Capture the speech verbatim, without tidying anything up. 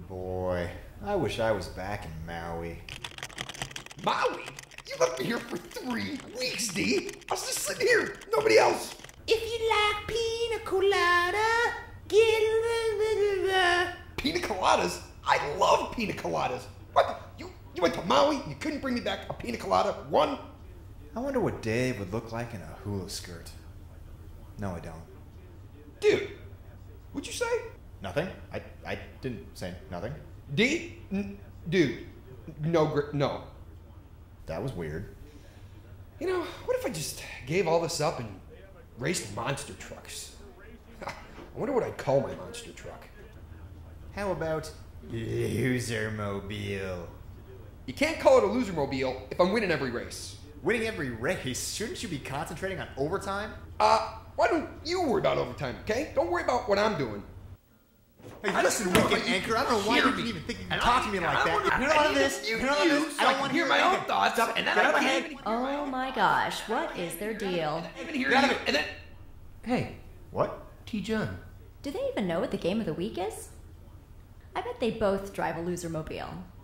Boy, I wish I was back in Maui. Maui? You left me here for three weeks, D. I was just sitting here. Nobody else. If you like pina colada, get a Pina coladas? I love pina coladas. What? You you went to Maui? You couldn't bring me back a pina colada? One? I wonder what Dave would look like in a hula skirt. No, I don't. Dude, what'd you say? Nothing. I I didn't say nothing. D? N- dude, no, gr- no. That was weird. You know, what if I just gave all this up and raced monster trucks? I wonder what I'd call my monster truck. How about Losermobile? You can't call it a losermobile if I'm winning every race. Winning every race? Shouldn't you be concentrating on overtime? Uh, why don't you worry about overtime, okay? Don't worry about what I'm doing. Hey, listen, weekend anchor. I don't know why you can even think you can talk to me like that. You're not on this. You're not on this. I don't want to hear my own thoughts. And then I can't. Oh my gosh, what is their deal? Even hear you. And then, hey, What? T. John. Do they even know what the game of the week is? I bet they both drive a loser mobile.